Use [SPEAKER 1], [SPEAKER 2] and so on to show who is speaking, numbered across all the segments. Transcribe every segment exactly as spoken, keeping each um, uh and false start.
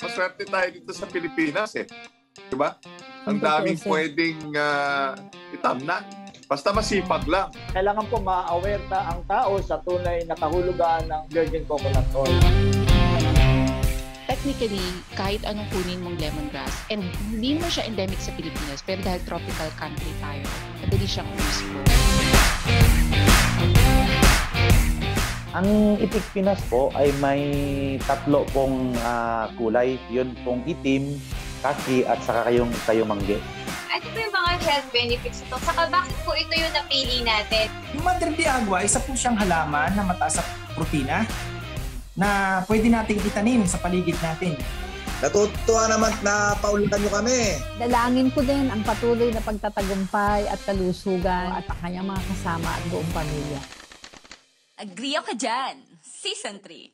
[SPEAKER 1] Maswerte tayo dito sa Pilipinas eh. Diba? Ang daming pwedeng uh, itamnan. Basta masipag lang.
[SPEAKER 2] Kailangan po ma-aware na ang tao sa tunay na kahulugan ng virgin coconut oil.
[SPEAKER 3] Technically, kahit anong kunin mong lemongrass, and hindi mo siya endemic sa Pilipinas, pero dahil tropical country tayo, madali siyang useful.
[SPEAKER 4] Ang Itik Pinas po ay may tatlo pong uh, kulay. Yun pong itim, kaki, at saka kayong kayumangge.
[SPEAKER 5] Ano po yung mga health benefits ito? Saka bakit po ito yung napili natin?
[SPEAKER 6] Yung Madre de Agua, isa po siyang halaman na mataas sa protina na pwede nating itanim sa paligid natin.
[SPEAKER 7] Natutuwa naman na paulitan nyo kami.
[SPEAKER 8] Dalangin ko din ang patuloy na pagtatagumpay at kalusugan at ang kanyang mga kasama at buong pamilya.
[SPEAKER 9] Agree ka dyan! Season three.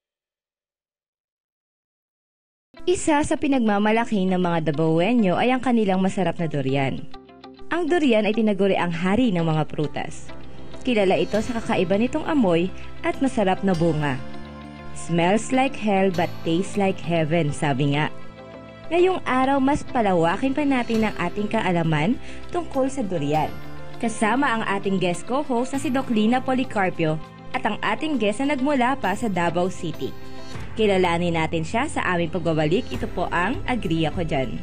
[SPEAKER 10] Isa sa pinagmamalaki ng mga Dabawenyo ay ang kanilang masarap na durian. Ang durian ay tinaguri ang hari ng mga prutas. Kilala ito sa kakaiba nitong amoy at masarap na bunga. Smells like hell but tastes like heaven, sabi nga. Ngayong araw, mas palawakin pa natin ang ating kaalaman tungkol sa durian. Kasama ang ating guest co-host na si Doc Lina Policarpio at ang ating guest na nagmula pa sa Davao City. Kilalanin natin siya sa aming pagbabalik. Ito po ang Agree Ako Dyan.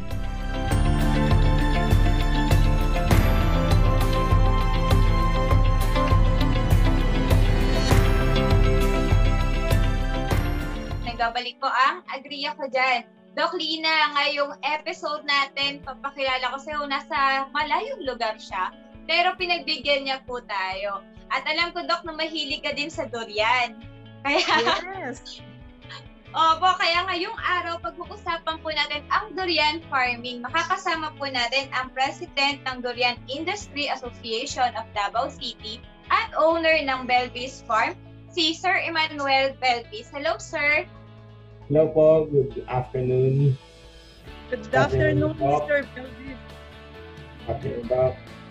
[SPEAKER 5] Nagbabalik po ang Agree Ako Dyan. Doc Lina, ngayong episode natin, papakilala ko sa'yo, nasa malayong lugar siya, pero pinagbigyan niya po tayo. At alam ko, Doc, na mahilig ka din sa durian. Kaya,
[SPEAKER 9] yes.
[SPEAKER 5] Opo, kaya ngayong araw, pag-uusapan po natin ang durian farming. Makakasama po natin ang President ng Durian Industry Association of Davao City at owner ng Belvis Farm, si Sir Emmanuel Belvis. Hello, sir.
[SPEAKER 11] Hello po. Good afternoon.
[SPEAKER 12] Good afternoon, Mister Belvis.
[SPEAKER 11] Afternoon, Doc.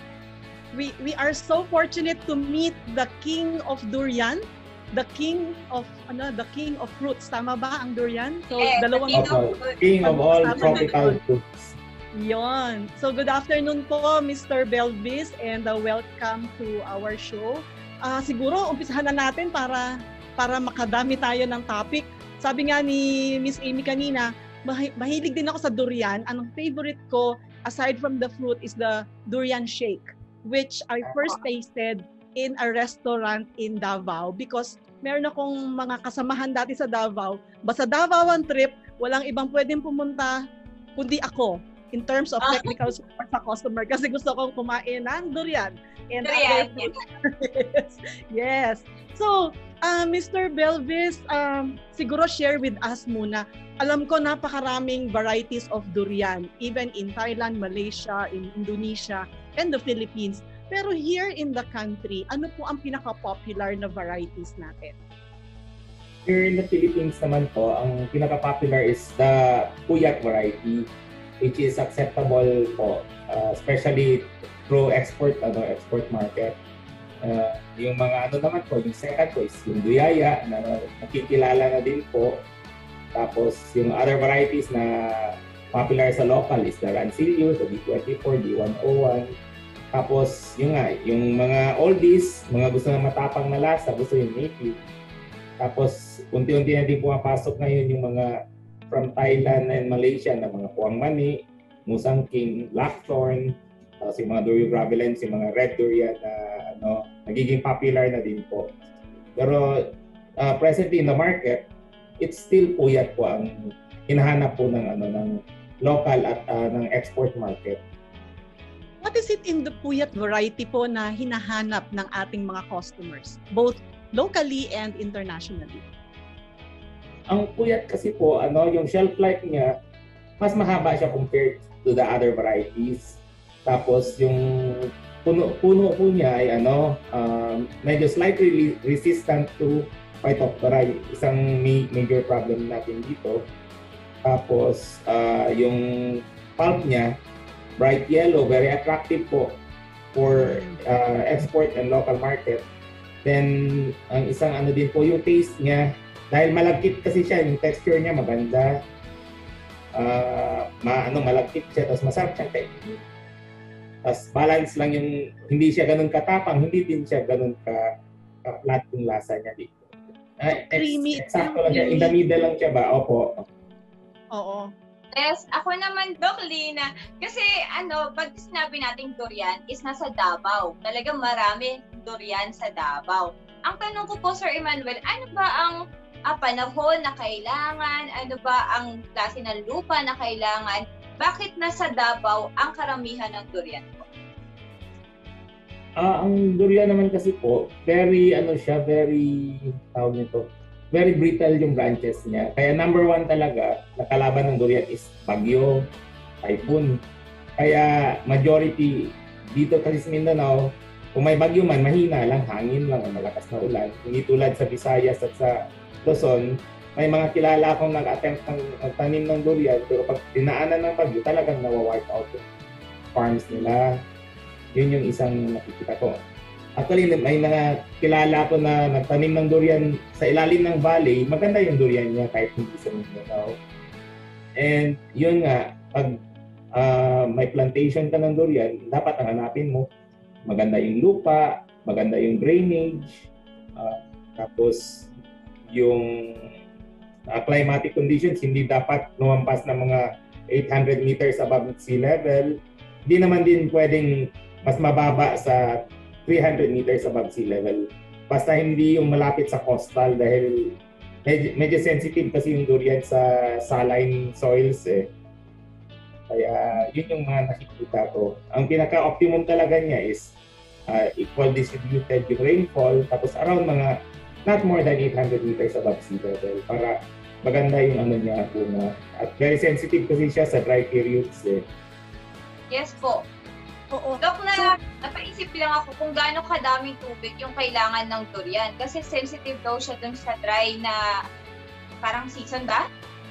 [SPEAKER 12] We we are so fortunate to meet the king of durian, the king of ano, the king of fruits. Tama ba ang durian?
[SPEAKER 5] So eh, dalawang
[SPEAKER 11] king of, king of all tropical fruits.
[SPEAKER 12] Yon. So good afternoon po, Mister Belvis, and uh, welcome to our show. Uh, siguro umpisahan na natin para para makadami tayo ng topic. Sabi nga ni Miss Amy kanina, mahilig din ako sa durian. Ang favorite ko aside from the fruit is the durian shake, which I first tasted in a restaurant in Davao because meron akong mga kasamahan dati sa Davao. Basta Davao ang trip, walang ibang pwedeng pumunta kundi ako in terms of technical support sa customer kasi gusto kong kumain ng durian. And
[SPEAKER 5] durian.
[SPEAKER 12] yes. yes. So, uh, Mister Belvis, um, siguro share with us muna. Alam ko napakaraming varieties of durian, even in Thailand, Malaysia, in Indonesia, and the Philippines. Pero here in the country, ano po ang pinaka-popular na varieties natin?
[SPEAKER 11] Here in the Philippines naman po, ang pinaka-popular is the Puyat variety, which is acceptable po, uh, especially through export, ano, export market. Uh, yung mga ano naman po, yung second po is yung Duyaya, na nakikilala na din po. Tapos yung other varieties na popular sa local is the Rancillo, the D twenty-four, D one oh one. Tapos yung nga, yung mga oldies, mga gusto na matapang na lasa, gusto yung native. Tapos unti-unti na din pumapasok ngayon yung mga from Thailand and Malaysia na mga Puang Mani, Musang King, Blackthorn, tapos yung mga Durian Gravelens, yung mga red durian na ano, nagiging popular na din po. Pero uh, presently in the market, it's still puyat po ang hinahanap po ng ano ng local at uh, ng export market.
[SPEAKER 12] What is it in the puyat variety po na hinahanap ng ating mga customers, both locally and internationally?
[SPEAKER 11] Ang puyat kasi po, ano, yung shelf life niya, mas mahaba siya compared to the other varieties. Tapos yung puno, puno po niya ay ano, um, medyo slightly resistant to Phytophthora, isang major problem natin dito. Tapos uh, yung pulp niya, bright yellow, very attractive po for uh, export and local market. Then ang isang ano din po yung taste niya, dahil malagkit kasi siya, yung texture niya maganda. uh, ma, ano, malagkit siya, tapos masarap siya kainin. Tapos balance lang yung, hindi siya ganun katapang, hindi din siya ganun ka, ka-flat yung lasa niya dito. Uh,
[SPEAKER 12] Creamy.
[SPEAKER 11] Exacto lang siya, in the middle lang siya ba? Opo.
[SPEAKER 12] Oo.
[SPEAKER 5] Yes, ako naman, Doc Lina. Kasi ano, pag sinabi nating durian is nasa Davao. Talagang marami durian sa Davao. Ang tanong ko po, Sir Emmanuel, ano ba ang ah, panahon na kailangan? Ano ba ang klase ng lupa na kailangan? Bakit nasa Davao ang karamihan ng durian po?
[SPEAKER 11] Ah, ang durian naman kasi po, very ano siya, very tawag nito, very brittle yung branches niya. Kaya number one talaga, nakalaban ng durian is bagyo, typhoon. Kaya majority dito kasi sa Mindanao, kung may bagyo man, mahina lang, hangin lang, malakas na ulan. Hindi tulad sa Visayas at sa Luzon, may mga kilala akong nag-attempt ng magtanim ng durian, pero pag dinaanan ng bagyo, talagang nawa-wipe out yung farms nila. Yun yung isang nakikita ko. Actually, may mga kilala ko na nagtanim ng durian sa ilalim ng valley. Maganda yung durian niya kahit hindi sa Mindanao. And yun nga, pag uh, may plantation ka ng durian, dapat ang hanapin mo. Maganda yung lupa, maganda yung drainage, uh, tapos yung uh, climatic conditions, hindi dapat lumampas ng mga eight hundred meters above sea level. Hindi naman din pwedeng mas mababa sa three hundred meters above sea level. Basta hindi yung malapit sa coastal dahil medyo, medyo sensitive kasi yung durian sa saline soils eh. Kaya yun yung mga nakikita ko. Ang pinaka-optimum talaga niya is uh, equal distributed yung rainfall tapos around mga not more than eight hundred meters above sea level para maganda yung ano niya una. At very sensitive kasi siya sa dry periods eh.
[SPEAKER 5] Yes po.
[SPEAKER 12] Oo.
[SPEAKER 5] Dok, na napaisip lang ako kung gaano kadaming tubig yung kailangan ng durian kasi sensitive daw siya dun sa dry na parang season ba?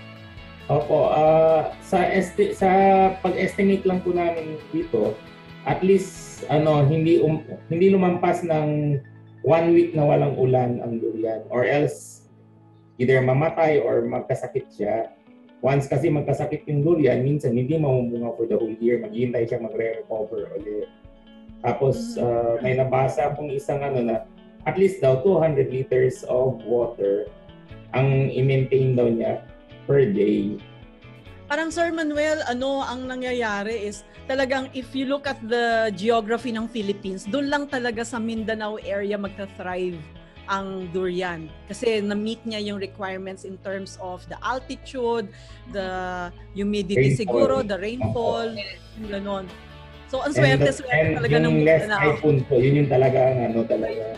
[SPEAKER 11] Opo, uh, sa esti- sa pag-estimate lang po namin dito, at least ano hindi um, hindi lumampas ng one week na walang ulan ang durian or else either mamatay or magkasakit siya. Once kasi magkasakit yung durian, minsan hindi mamumunga for the whole year, maghihintay siya magre-recover ulit. Tapos uh, may nabasa akong isang ano na at least daw two hundred liters of water ang i-maintain daw niya per day.
[SPEAKER 12] Parang Sir Manuel, ano ang nangyayari is talagang if you look at the geography ng Philippines, doon lang talaga sa Mindanao area magta-thrive ang durian kasi na-meet niya yung requirements in terms of the altitude, the humidity rainfall. Siguro, the rainfall, yung ganon. So, ang swerte-swerte talaga ng
[SPEAKER 11] Mindanao. Yung less typhoon po, yun yung talaga, ano talaga.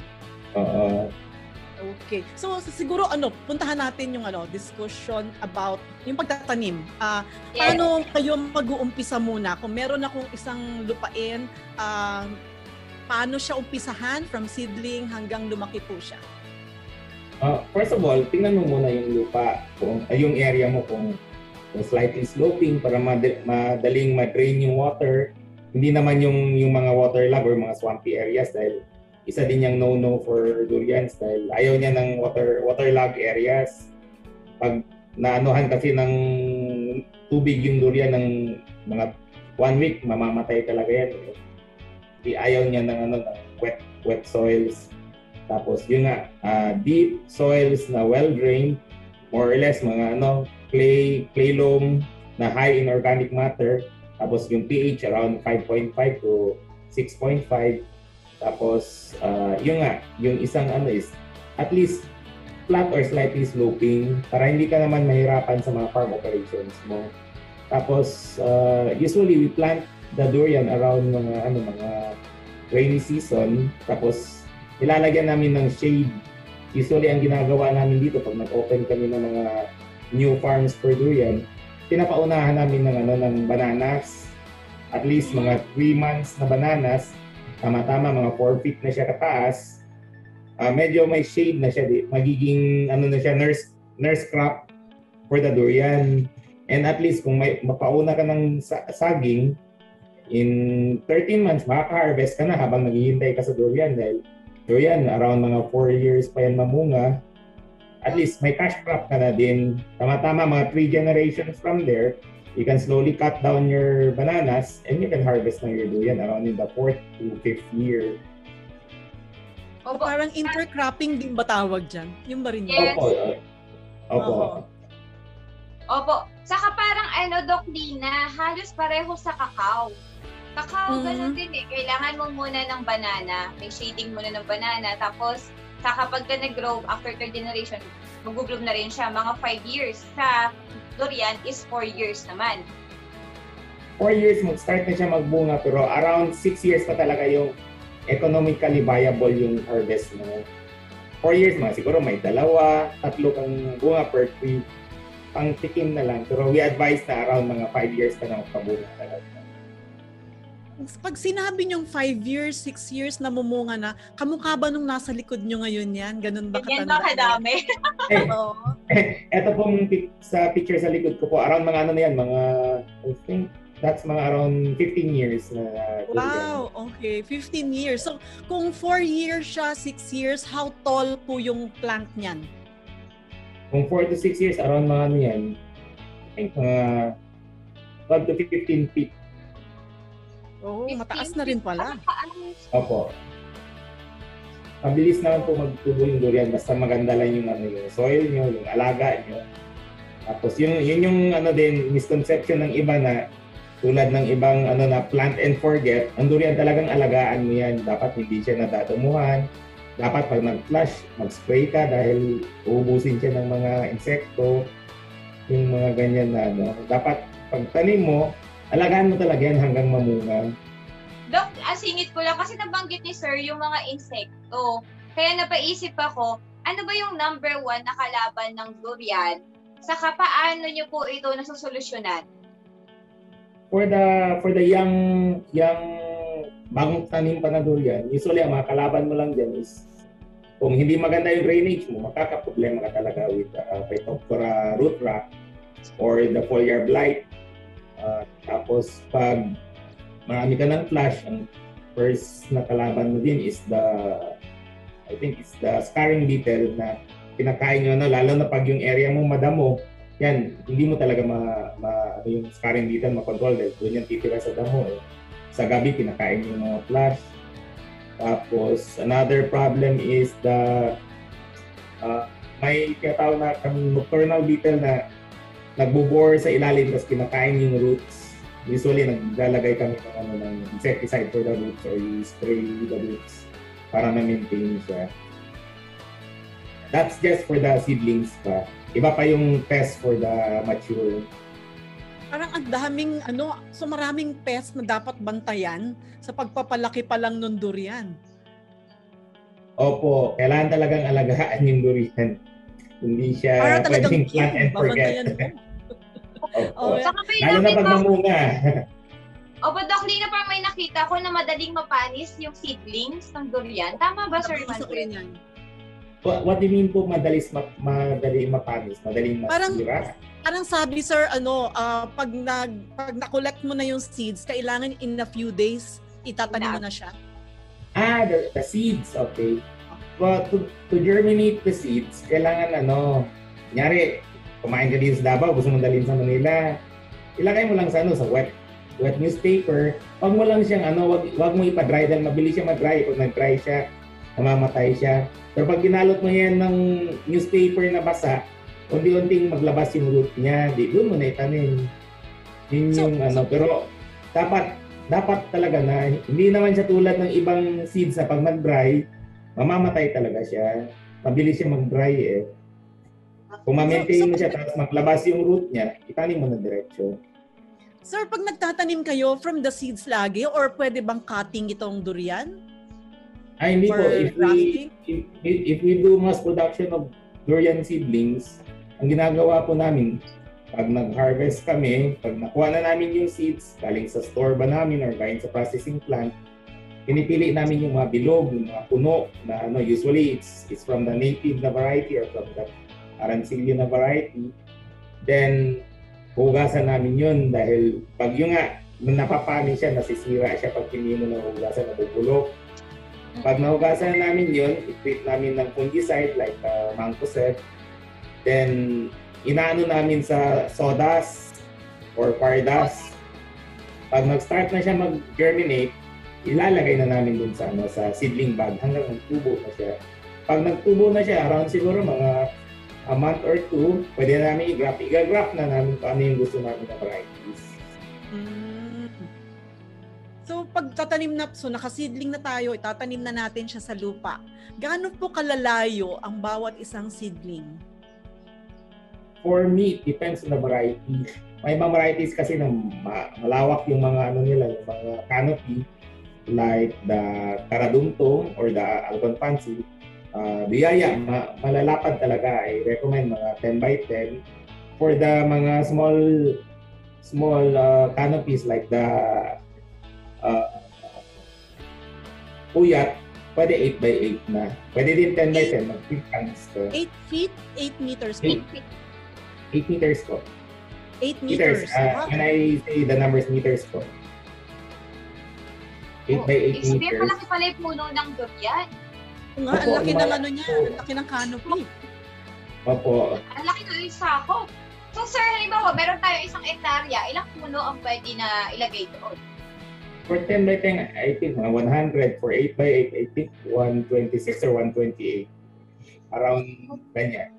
[SPEAKER 11] Oo.
[SPEAKER 12] Okay. So, siguro, ano, puntahan natin yung ano discussion about yung pagtatanim. Uh, yes. Paano kayo mag-uumpisa muna? Kung meron akong isang lupain, uh, paano siya umpisahan from seedling hanggang lumaki po siya?
[SPEAKER 11] Uh, first of all, tingnan mo muna yung lupa, kung, uh, yung area mo kung, kung slightly sloping para mad- madaling ma-drain yung water. Hindi naman yung, yung mga waterlogged or mga swampy areas dahil isa din yung no-no for durians dahil ayaw niya ng water waterlogged areas. Pag naanuhan kasi ng tubig yung durian ng mga one week, mamamatay talaga yan. Ayaw niya ng ano ng wet wet soils. Tapos yun nga, uh, deep soils na well drained, more or less mga ano clay clay loam na high in organic matter. Tapos yung pH around five point five to six point five. Tapos uh, yun nga, yung isang ano is at least flat or slightly sloping para hindi ka naman mahirapan sa mga farm operations mo. Tapos uh, usually we plant the durian around mga ano mga rainy season, tapos ilalagyan namin ng shade. Usually ang ginagawa namin dito pag nag-open kami ng mga new farms for durian, pinapaunahan namin ng ano ng bananas, at least mga three months na bananas, tama-tama mga four feet na siya kataas. Uh, medyo may shade na siya, magiging ano na siya nurse nurse crop for the durian. And at least kung may mapauna ka ng saging, in thirteen months, makaka-harvest ka na habang naghihintay ka sa durian dahil durian, around mga four years pa yan mamunga. at least may cash crop ka na din. Tama-tama, mga three generations from there, you can slowly cut down your bananas and you can harvest na your durian around in the fourth to fifth year.
[SPEAKER 12] O parang intercropping din ba tawag dyan? Yung ba rin
[SPEAKER 5] Yes.
[SPEAKER 11] Opo. uh, Opo.
[SPEAKER 5] Opo. Saka parang ano, Doc Lina, halos pareho sa kakao. Kakao,
[SPEAKER 12] Mhm.
[SPEAKER 5] ganun din eh. Kailangan mo muna ng banana. May shading muna ng banana. Tapos, sa kapag ka nag-grow, after third generation, mag-bloom na rin siya. Mga five years. Sa durian is four years naman.
[SPEAKER 11] Four years, mag-start na siya magbunga, pero around six years pa talaga yung economically viable yung harvest mo. Four years, mga siguro may dalawa, tatlo kang bunga per tree. Pang tikim na lang. Pero we advise na around mga five years ka na magpabunga talaga.
[SPEAKER 12] Pag sinabi niyong five years, six years na mumunga na, kamukha ba nung nasa likod niyo ngayon yan? Ganun ba
[SPEAKER 5] Ganyan
[SPEAKER 12] katanda?
[SPEAKER 5] ba kadami?
[SPEAKER 11] Eh,
[SPEAKER 12] Oo.
[SPEAKER 11] eto pong pic- sa picture sa likod ko po, around mga ano na yan, mga, I think, that's mga around fifteen years na.
[SPEAKER 12] Wow, okay. fifteen years. So, kung four years siya, six years, how tall po yung plant niyan?
[SPEAKER 11] Kung four to six years, around mga ano yan, I think mga twelve to fifteen feet.
[SPEAKER 12] Oh, mataas na rin pala.
[SPEAKER 11] Opo. Mabilis naman po magtubo yung durian, basta maganda lang yung, ano, yung soil nyo, yung alaga nyo. Tapos yun, yun yung ano din, misconception ng iba na tulad ng ibang ano na plant and forget, ang durian talagang alagaan mo yan. Dapat hindi siya nadadumuhan. Dapat pag nag-flush, mag-spray ka dahil uubusin siya ng mga insekto. Yung mga ganyan na ano. Dapat pag tanim mo, alagaan mo talaga yan hanggang mamunga.
[SPEAKER 5] Dok, asingit ko lang kasi nabanggit ni Sir yung mga insekto. Kaya napaisip ako, ano ba yung number one na kalaban ng durian? Saka paano nyo po ito nasusolusyonan?
[SPEAKER 11] For the for the young young bagong tanim pa na durian, usually ang mga kalaban mo lang dyan is kung hindi maganda yung drainage mo, makakaproblema ka talaga with uh, Phytophthora root rot or the foliar blight. Uh, tapos pag marami ka ng flush, ang first na kalaban mo din is the I think it's the scarring beetle na kinakain nyo, no? Lalo na pag yung area mo madamo, yan, hindi mo talaga ma, ma ano yung scarring beetle makontrol dahil doon yung titira sa damo. Eh. Sa gabi, kinakain yung mga flush. Tapos, another problem is the uh, may tinatawag na kami nocturnal beetle na nagbubore sa ilalim tapos kinakain yung roots. Usually, naglalagay kami ng, ano, ng insecticide for the roots or you spray the roots para ma-maintain siya. That's just for the seedlings pa. Iba pa yung pest for the mature.
[SPEAKER 12] Parang ang daming, ano, so maraming pest na dapat bantayan sa pagpapalaki pa lang ng durian.
[SPEAKER 11] Opo, kailangan talagang alagaan yung durian. Hindi siya
[SPEAKER 12] Para talagang
[SPEAKER 11] pwedeng plant and forget. Opo.
[SPEAKER 5] Saka may
[SPEAKER 11] Lalo na
[SPEAKER 5] nakita
[SPEAKER 11] pag
[SPEAKER 5] ko-
[SPEAKER 11] mamunga.
[SPEAKER 5] Opo, Doc Lina, parang may nakita ko na madaling mapanis yung seedlings ng durian. Tama ba, Sir Manuel?
[SPEAKER 11] What, what do you mean po madalis ma, madali mapanis? Madaling
[SPEAKER 12] Parang-
[SPEAKER 11] masira?
[SPEAKER 12] Parang sabi sir, ano, ah, pag nag pag na-collect mo na yung seeds, kailangan in a few days itatanim mo na siya.
[SPEAKER 11] Ah, the, the seeds, okay. Well, to, to germinate the seeds, kailangan ano, kunyari, kumain ka dito sa Davao, gusto mong dalhin sa Manila, ilagay mo lang sa ano, sa wet wet newspaper. Wag mo lang siyang ano, wag, wag mo ipa-dry dahil mabilis siya mag-dry. Pag nag-dry siya, namamatay siya. Pero pag ginalot mo yan ng newspaper na basa, unti-unting maglabas yung root niya, di doon mo na itanim. Yun yung ano, pero dapat dapat talaga na hindi naman siya tulad ng ibang seeds na pag nag-dry, mamamatay talaga siya. Mabilis siya mag-dry eh. Kung ma-maintain mo siya tapos maglabas yung root niya, itanim mo na diretso.
[SPEAKER 12] Sir, pag nagtatanim kayo from the seeds lagi or pwede bang cutting itong durian?
[SPEAKER 11] Ay, hindi
[SPEAKER 12] For
[SPEAKER 11] po. If we, if, if we do mass production of durian seedlings, ang ginagawa po namin, pag nag-harvest kami, pag nakuha na namin yung seeds, galing sa store ba namin or galing sa processing plant, pinipili namin yung mga bilog, yung mga puno na ano, usually it's, it's from the native na variety or from the Arancillo na variety. Then, hugasan namin yun dahil pag yung nga, nung napapani siya, nasisira siya pag hindi mo na hugasan, nabubulok. Pag nahugasan namin yun, i-treat namin ng fungicide like uh, Mancozeb, Then, inaano namin sa sawdust or pardas. Pag nag-start na siya mag-germinate, ilalagay na namin dun sa, ano, sa seedling bag hanggang magtubo na siya. Pag nagtubo na siya, around siguro mga a month or two, pwede na namin i-graph. I-graph na namin kung ano yung gusto namin na varieties.
[SPEAKER 12] Mm. So, pag tatanim na, so nakasidling na tayo, itatanim na natin siya sa lupa. Gaano po kalalayo ang bawat isang seedling?
[SPEAKER 11] For me, it depends on the variety. May mga varieties kasi na malawak yung mga ano nila, yung mga canopy, like the Taradumtong or the Algon Fancy. Uh, biyaya, ma- malalapad talaga. I recommend mga ten by ten. For the mga small small uh, canopies like the uh, puyat, pwede eight by eight na. Pwede din ten by ten.
[SPEAKER 12] eight feet, eight meters.
[SPEAKER 11] eight feet. eight meters po.
[SPEAKER 12] eight meters.
[SPEAKER 11] meters. Uh, when I say the numbers, meters po. eight by eight
[SPEAKER 5] Isipin,
[SPEAKER 11] meters.
[SPEAKER 5] malaki pala yung puno ng durian.
[SPEAKER 12] Nga, ang laki ng ano niya, ang laki ng canopy.
[SPEAKER 11] Opo.
[SPEAKER 5] Ang laki ng sako. So sir, halimbawa, meron tayo isang ektarya, ilang puno ang pwede na ilagay doon?
[SPEAKER 11] For ten by ten, I think mga one hundred. For eight by eight, I think one twenty-six or one twenty-eight. Around ganyan.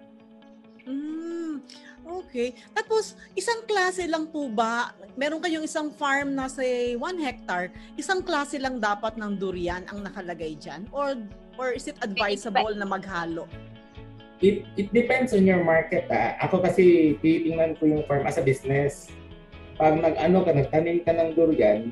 [SPEAKER 12] Mm, okay. Tapos, isang klase lang po ba, meron kayong isang farm na say one hectare, isang klase lang dapat ng durian ang nakalagay dyan? Or, or is it advisable na maghalo?
[SPEAKER 11] It it depends on your market. Ah. Ako kasi titingnan ko yung farm as a business. Pag nag-ano ka, nagtanim ka ng durian,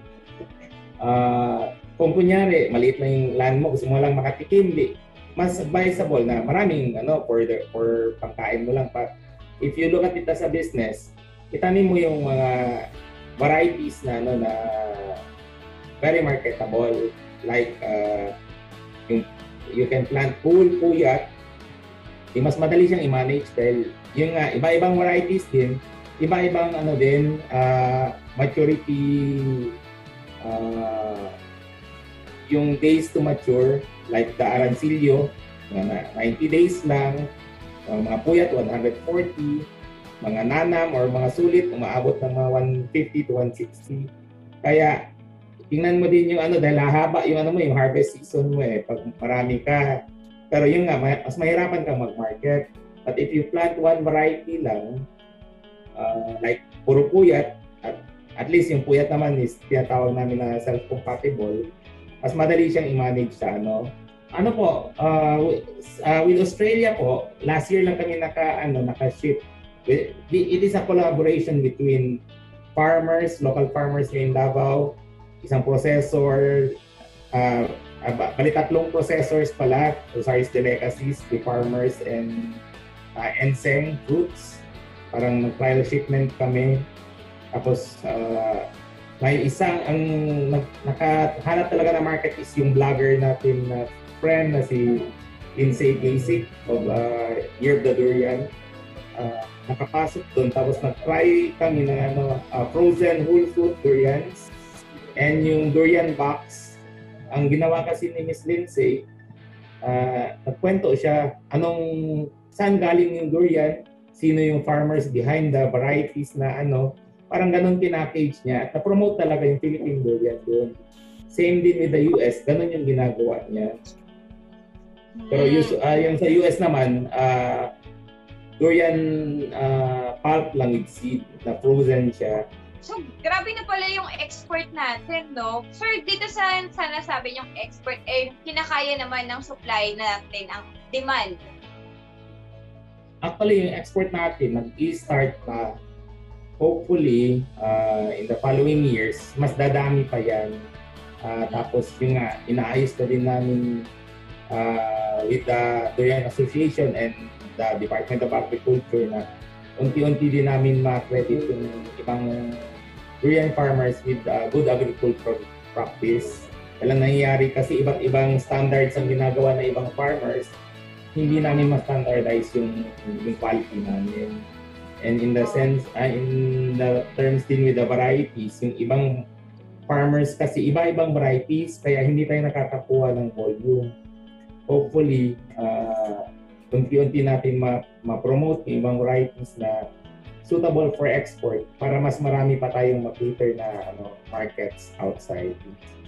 [SPEAKER 11] uh, kung kunyari, maliit lang yung land mo, gusto mo lang makatikim, di, mas advisable na maraming ano for the for pangkain mo lang. Pa. If you look at it as a business, itanim mo yung mga varieties na ano na very marketable, like uh, yung you can plant full puyat. Eh, mas madali siyang i-manage dahil yung nga, iba-ibang varieties din, iba-ibang ano din, uh, maturity, uh, yung days to mature, like the Arancillo, mga ninety days lang, uh, mga puyat, one forty, mga nanam or mga sulit, umaabot ng mga one fifty to one sixty. Kaya, tingnan mo din yung ano, dahil hahaba yung ano mo, yung harvest season mo eh, pag marami ka. Pero yun nga, mas mahirapan kang mag-market. But if you plant one variety lang, uh, like puro puyat, at, at least yung puyat naman is tinatawag namin na self-compatible, mas madali siyang i-manage sa ano. Ano po, uh, with, uh, with Australia po, last year lang kami naka, ano, naka-ship. It is a collaboration between farmers, local farmers in Davao, isang processor, uh, Uh, bali tatlong processors pala, Rosaris Delicacies, the farmers, and uh, Enseng Fruits. Parang nag-trial shipment kami. Tapos uh, may isang ang nakahanap talaga na market is yung vlogger natin na friend na si Lindsay Kasich of uh, Year of the Durian. Uh, nakapasok doon, tapos nag-try kami ng ano, uh, frozen whole fruit durians and yung durian box. Ang ginawa kasi ni Miss Lindsay, uh, nagkwento siya anong saan galing yung durian, sino yung farmers behind the varieties na ano, parang ganun pinackage niya at na-promote talaga yung Philippine durian doon. Same din with the U S, ganun yung ginagawa niya. Pero uh, yung sa U S naman, uh, durian uh, pulp lang with seed, na frozen siya.
[SPEAKER 5] So, grabe na pala yung export natin, no? Sir, dito sa sana sabi yung export, eh, kinakaya naman ng supply natin ang demand.
[SPEAKER 11] Actually, yung export natin, nag-i-start pa. Hopefully, uh, in the following years, mas dadami pa yan. Uh, tapos, yung nga, inaayos na din namin uh, with the Durian Association and the Department of Agriculture na unti-unti din namin ma-credit yung ibang durian farmers with uh, good agricultural practice. Kailan nangyayari kasi iba't ibang standards ang ginagawa ng ibang farmers, hindi namin ma-standardize yung, yung quality namin. And in the sense, uh, in the terms din with the varieties, yung ibang farmers kasi iba-ibang varieties, kaya hindi tayo nakakakuha ng volume. Hopefully, uh, unti-unti natin ma- ma-promote yung ibang varieties na suitable for export para mas marami pa tayong ma-cater na ano, markets outside.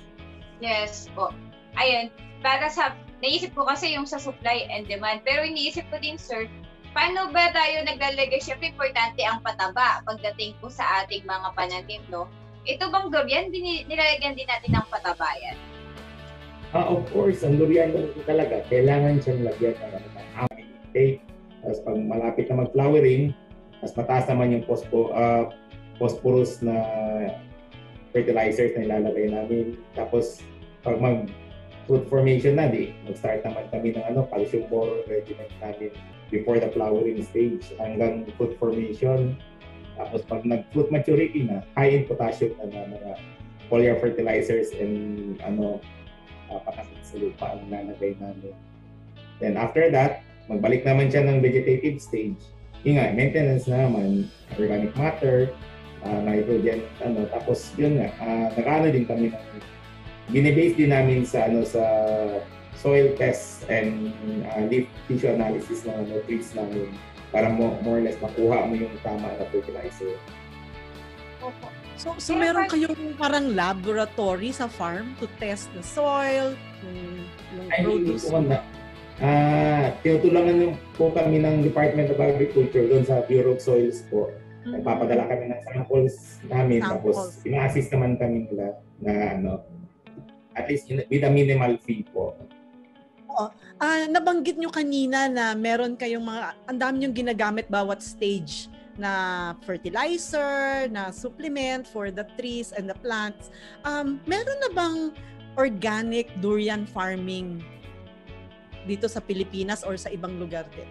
[SPEAKER 5] Yes po. Ayun, para sa, naisip ko kasi yung sa supply and demand. Pero iniisip ko din, sir, paano ba tayo naglalagay? Siyempre, importante ang pataba pagdating po sa ating mga pananim, no? Ito bang durian, din, nilalagyan din natin ng pataba yan?
[SPEAKER 11] Ah, of course, ang durian talaga, kailangan siyang lagyan ng, ng, ng aming intake. Tapos pag malapit na mag-flowering, mas mataas naman yung phosphor, uh, phosphorus na fertilizers na ilalagay namin. Tapos pag mag fruit formation na, di, mag-start naman kami ng ano, calcium boron regimen namin before the flowering stage hanggang fruit formation. Tapos pag nag-fruit maturity na, high in potassium na na mga foliar fertilizers and ano, uh, patasin sa lupa ang lalagay namin. Then after that, magbalik naman siya ng vegetative stage. Yung nga, maintenance na naman, organic matter, uh, nitrogen, ano, tapos yun nga, uh, nag-ano din kami ng, binibase din namin sa, ano, sa soil tests and uh, leaf tissue analysis ng ano, trees namin para mo, more or less makuha mo yung tama na fertilizer.
[SPEAKER 12] Opo. So, so meron kayong parang laboratory sa farm to test the soil, yung, yung
[SPEAKER 11] Ay,
[SPEAKER 12] produce?
[SPEAKER 11] Ay, na. Ah, tinutulungan po kami ng Department of Agriculture doon sa Bureau of Soils po. Mm-hmm. Nagpapadala kami ng samples namin, samples. Tapos ina-assist naman kami nila na ano, at least with a minimal fee po.
[SPEAKER 12] Oo. Ah, nabanggit nyo kanina na meron kayong mga, ang dami yung ginagamit bawat stage na fertilizer, na supplement for the trees and the plants. Um, meron na bang organic durian farming dito sa Pilipinas or sa ibang lugar din?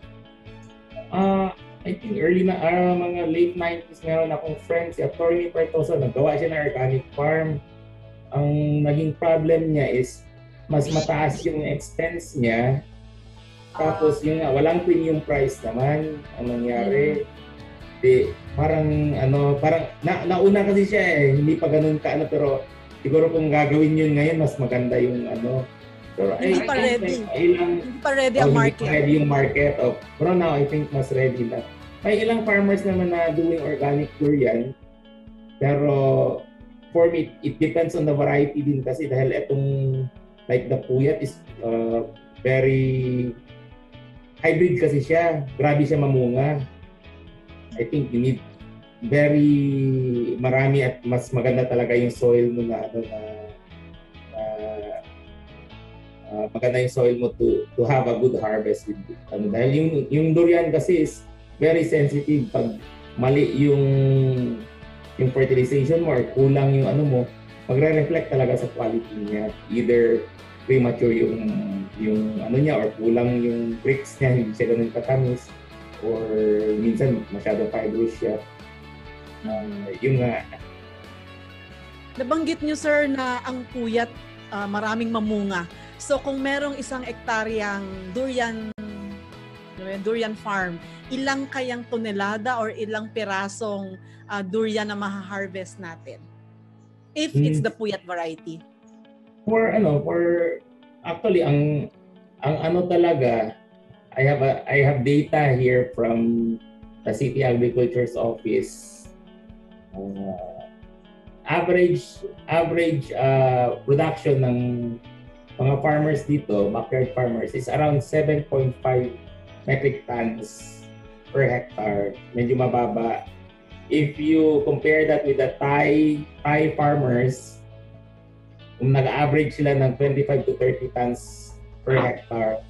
[SPEAKER 11] Uh, I think early na, uh, mga late nineties, meron akong friend, si Attorney Pertosa, nagawa siya ng organic farm. Ang naging problem niya is, mas mataas yung expense niya. Tapos yung walang premium price naman ang nangyari. Di, parang ano, parang na, nauna kasi siya eh, hindi pa ganoon ka ano, pero siguro kung gagawin yun ngayon, mas maganda yung ano. Pero,
[SPEAKER 12] hindi
[SPEAKER 11] ay,
[SPEAKER 12] pa ready.
[SPEAKER 11] Ilang,
[SPEAKER 12] hindi pa ready
[SPEAKER 11] oh,
[SPEAKER 12] ang market.
[SPEAKER 11] Hindi pa ready yung market. Oh. Pero now, I think mas ready na. May ilang farmers naman na doing organic durian. Pero for me, it depends on the variety din kasi dahil itong like the puyat is uh, very hybrid kasi siya. Grabe siya mamunga. I think you need very marami at mas maganda talaga yung soil mo na ano na uh, uh, maganda yung soil mo to to have a good harvest with it. Ano, dahil yung yung durian kasi is very sensitive pag mali yung yung fertilization mo or kulang yung ano mo, magre-reflect talaga sa quality niya. Either premature yung yung ano niya or kulang yung bricks niya, hindi siya ganun katamis or minsan masyadong fibrous siya. Uh, yung nga.
[SPEAKER 12] Nabanggit niyo sir na ang puyat uh, maraming mamunga. So kung merong isang ektaryang durian durian farm, ilang kayang tonelada or ilang pirasong uh, durian na maha-harvest natin? If hmm. it's the puyat variety.
[SPEAKER 11] For ano, for actually ang ang ano talaga, I have a I have data here from the City Agriculture's Office. Uh, average average uh, production ng mga farmers dito, backyard farmers, is around seven point five metric tons per hectare. Medyo mababa. If you compare that with the Thai Thai farmers, kung nag-average sila ng twenty-five to thirty tons per hectare,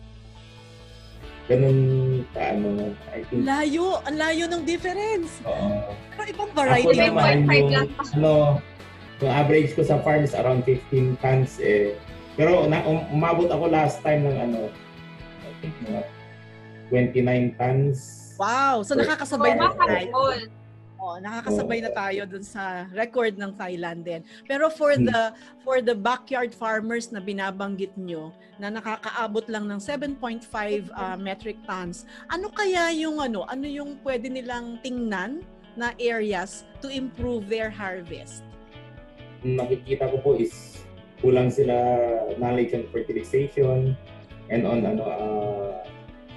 [SPEAKER 11] ganun ka ano, I think.
[SPEAKER 12] Layo, ang layo ng difference.
[SPEAKER 11] Oo.
[SPEAKER 12] Pero ibang variety.
[SPEAKER 11] Ako naman yung, ano, yung average ko sa farm is around fifteen tons eh. Pero na, um, umabot ako last time ng ano, I think mga twenty-nine tons.
[SPEAKER 12] Wow! So nakakasabay na tayo.
[SPEAKER 5] Oh,
[SPEAKER 12] nakakasabay na tayo dun sa record ng Thailand din. Pero for hmm. the for the backyard farmers na binabanggit nyo na nakakaabot lang ng seven point five uh, metric tons, ano kaya yung ano, ano yung pwede nilang tingnan na areas to improve their harvest?
[SPEAKER 11] Nakikita ko po is kulang sila knowledge on fertilization and on ano uh,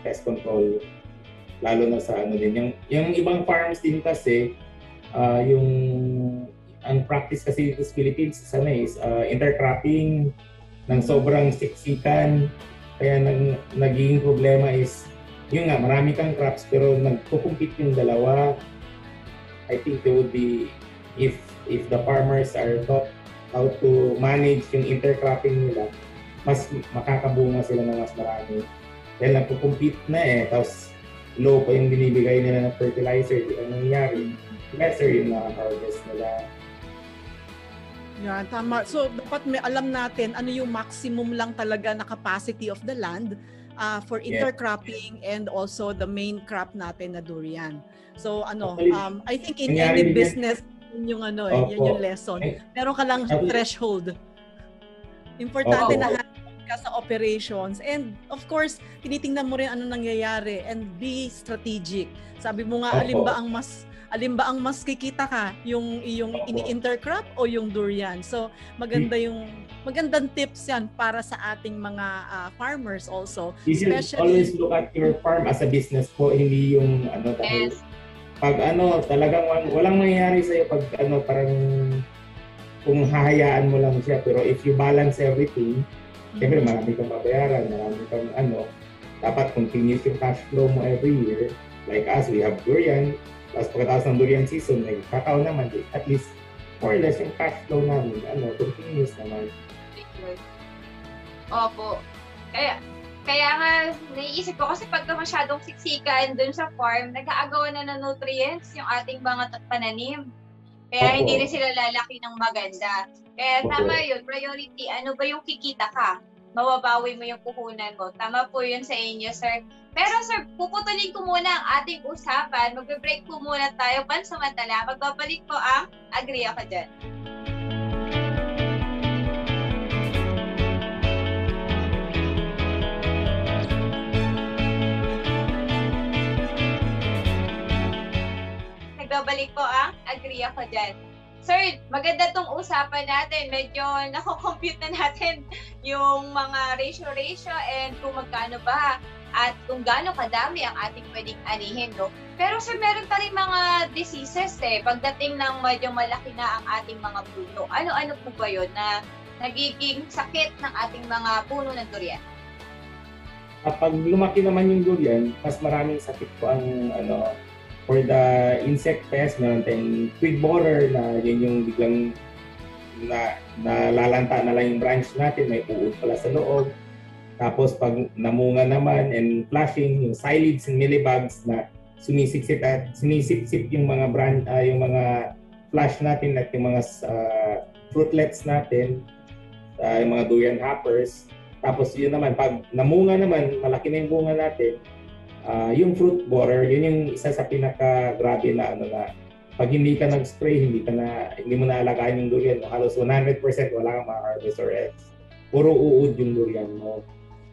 [SPEAKER 11] pest control, lalo na sa ano din. Yung, yung ibang farms din kasi, uh, yung ang practice kasi dito sa Philippines sa ano is uh, intercropping ng sobrang siksikan. Kaya nag, naging problema is, yun nga, marami kang crops pero nagkukumpit yung dalawa. I think there would be, if if the farmers are taught how to manage yung intercropping nila, mas makakabunga sila ng mas marami. Dahil nagkukumpit na eh, tapos low pa yung binibigay nila ng fertilizer, di ang nangyayari, lesser yung na-harvest nila.
[SPEAKER 12] Yan, tama. So, dapat may alam natin ano yung maximum lang talaga na capacity of the land uh, for intercropping yeah. and also the main crop natin na durian. So, ano, um, I think in any business, yun yung ano eh, yan yung lesson. Meron ka lang threshold. Importante na ka sa operations. And of course, tinitingnan mo rin ano nangyayari and be strategic. Sabi mo nga, alin ba ang mas alin ba ang mas kikita ka, yung yung ini-intercrop o yung durian. So, maganda yung magandang tips yan para sa ating mga uh, farmers also.
[SPEAKER 11] You should always look at your farm as a business po, hindi yung ano dahil yes. Pag ano, talagang walang mangyayari sa'yo pag ano, parang kung hahayaan mo lang siya. Pero if you balance everything, mm-hmm. siyempre marami kang babayaran, marami kang ano, dapat continuous yung cash flow mo every year. Like us, we have durian. Tapos pagkatapos ng durian season, may kakao naman. At least, more or less yung cash flow namin, ano, continuous naman.
[SPEAKER 5] Opo. Kaya, Kaya nga, naiisip ko kasi pagka masyadong siksikan dun sa farm, nag-aagawan na ng nutrients yung ating mga pananim. Kaya Opo. Hindi rin sila lalaki ng maganda. Kaya Opo. Tama yun, priority, ano ba yung kikita ka? Mababawi mo yung puhunan mo. Tama po yun sa inyo, sir. Pero sir, puputulin ko muna ang ating usapan. Magbe-break po muna tayo pansamantala. Magbabalik po ang Agree Ako Dyan. Nagbabalik po ang Agree Ako Dyan. Sir, maganda tong usapan natin. Medyo nako-compute na natin yung mga ratio-ratio and kung magkano ba at kung gaano kadami ang ating pwedeng anihin, no? Pero sir, meron pa rin mga diseases eh. Pagdating ng medyo malaki na ang ating mga puno. Ano-ano po ba yun na nagiging sakit ng ating mga puno ng durian?
[SPEAKER 11] Kapag lumaki naman yung durian, mas maraming sakit po ang ano, for the insect pest, meron tayong twig borer na yun yung biglang na, nalalanta na lang yung branch natin, may uod pala sa loob. Tapos pag namunga naman and flushing, yung psyllids and mealybugs na sumisipsip at sinisipsip yung mga branch, uh, yung mga flush natin at yung mga uh, fruitlets natin, uh, yung mga durian hoppers. Tapos yun naman, pag namunga naman, malaki na yung bunga natin, Uh, yung fruit borer, yun yung isa sa pinaka-grabe na ano na pag hindi ka nag-spray, hindi ka na hindi mo naalagaan yung durian mo, halos one hundred percent wala kang ma-harvest or else. Puro uod yung durian mo.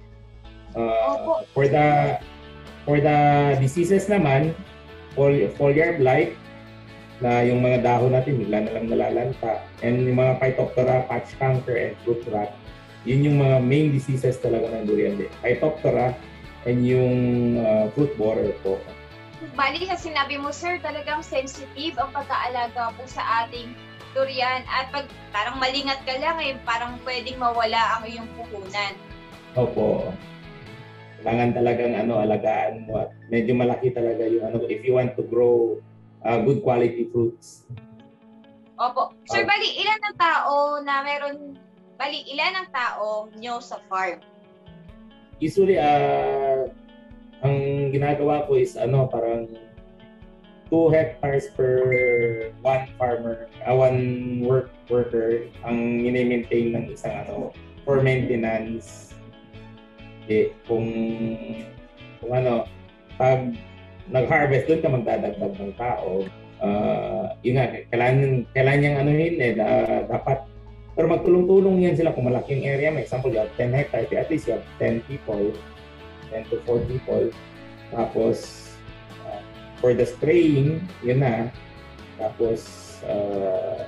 [SPEAKER 11] Uh, for the for the diseases naman, fol- foliar blight, na yung mga dahon natin bigla na lang nalalanta, and yung mga Phytophthora, patch canker, and fruit rot, yun yung mga main diseases talaga ng durian. Phytophthora and yung uh, fruit borer po.
[SPEAKER 5] Bali sa sinabi mo, sir, talagang sensitive ang pag-aalaga po sa ating durian. At pag parang malingat ka lang, eh, parang pwedeng mawala ang iyong puhunan.
[SPEAKER 11] Opo. Kailangan talagang ano, alagaan mo. At medyo malaki talaga yung ano, if you want to grow uh, good quality fruits.
[SPEAKER 5] Opo. Sir, uh, bali, ilan ang tao na meron, bali, ilan ang tao nyo sa farm?
[SPEAKER 11] Usually, uh, ang ginagawa ko is ano, parang two hectares per one farmer, uh, one work worker ang mini-maintain ng isang ano, for maintenance. Eh, kung, kung ano, pag nag-harvest doon ka magdadagdag ng tao, uh, yun nga, kailangan, kailangan niyang anuhin eh, uh, dapat. Pero magtulong-tulong yan sila kung malaking area. May example, you have ten hectares, at least you have ten people, ten to four people. Tapos, uh, for the spraying, yun na. Tapos, uh,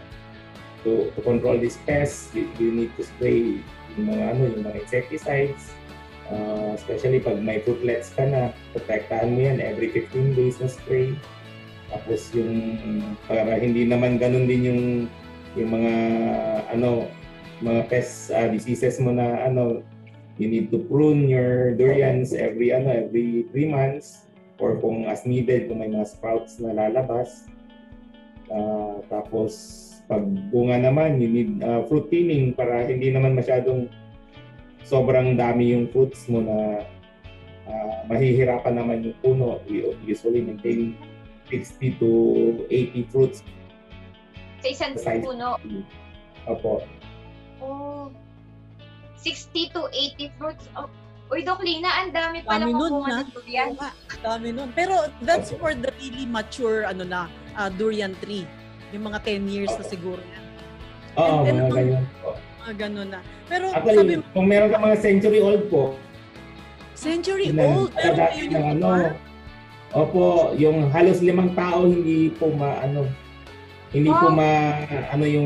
[SPEAKER 11] to, to control this pest, you, you need to spray yung mga, ano, yung mga insecticides. Uh, especially pag may fruitlets ka na, protektahan mo yan every fifteen days na spray. Tapos yung para hindi naman ganun din yung yung mga ano mga pest uh, diseases mo na ano, you need to prune your durians every ano every three months or kung as needed kung may mga sprouts na lalabas. Uh, tapos pag bunga naman, you need uh, fruit thinning para hindi naman masyadong sobrang dami yung fruits mo na uh, mahihirapan naman yung puno. We usually maintain sixty to eighty fruits
[SPEAKER 5] Sa isang
[SPEAKER 11] size.
[SPEAKER 5] puno.
[SPEAKER 11] Opo.
[SPEAKER 5] Oh. sixty to eighty fruits. Oh. Uy, Doc Lina, ang dami pala
[SPEAKER 12] Dami nun,
[SPEAKER 5] kung
[SPEAKER 12] ha?
[SPEAKER 5] ng durian.
[SPEAKER 12] Oo nga, dami nun. Pero that's for the really mature ano na uh, durian tree. Yung mga ten years na siguro yan.
[SPEAKER 11] Oo,
[SPEAKER 12] And- and
[SPEAKER 11] mga
[SPEAKER 12] kung-
[SPEAKER 11] ganyan po.
[SPEAKER 12] Mga ganun na. Pero sabi
[SPEAKER 11] Actually,
[SPEAKER 12] mo,
[SPEAKER 11] kung meron ka mga century old po,
[SPEAKER 12] century
[SPEAKER 11] na-
[SPEAKER 12] old, pero
[SPEAKER 11] dati
[SPEAKER 12] yun
[SPEAKER 11] ng
[SPEAKER 12] yung
[SPEAKER 11] ano,
[SPEAKER 12] iba.
[SPEAKER 11] opo, yung halos limang tao hindi po ma ano, hindi po
[SPEAKER 5] Wow.
[SPEAKER 11] ma ano yung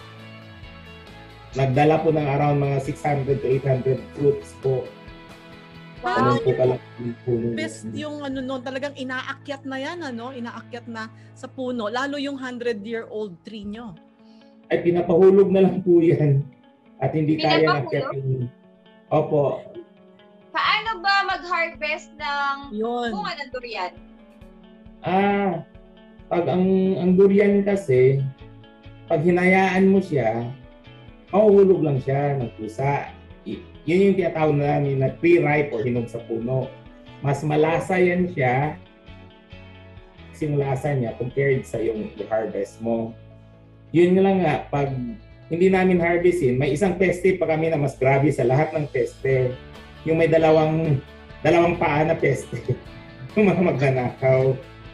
[SPEAKER 11] nagdala po ng around mga six hundred to eight hundred fruits po.
[SPEAKER 12] Paano
[SPEAKER 11] Ganun po kalaki yung puno.
[SPEAKER 12] best yung ano noon, talagang inaakyat na yan, ano? Inaakyat na sa puno. Lalo yung hundred-year-old tree nyo.
[SPEAKER 11] Ay pinapahulog na lang po yan. At hindi kaya
[SPEAKER 5] Pinapahulog?
[SPEAKER 11] akyatin. Opo.
[SPEAKER 5] Paano ba mag-harvest ng
[SPEAKER 12] Yun.
[SPEAKER 5] bunga ng durian?
[SPEAKER 11] Ah, pag ang ang durian kasi, pag hinayaan mo siya, mahuhulog lang siya ng pusa. Y- yun yung tinatawag namin na pre-ripe o hinog sa puno. Mas malasa yan siya kasi yung lasa niya compared sa yung i-harvest mo. Yun lang nga, pag hindi namin harvestin, may isang peste pa kami na mas grabe sa lahat ng peste. Yung may dalawang dalawang paa na peste. Yung mga magnanakaw.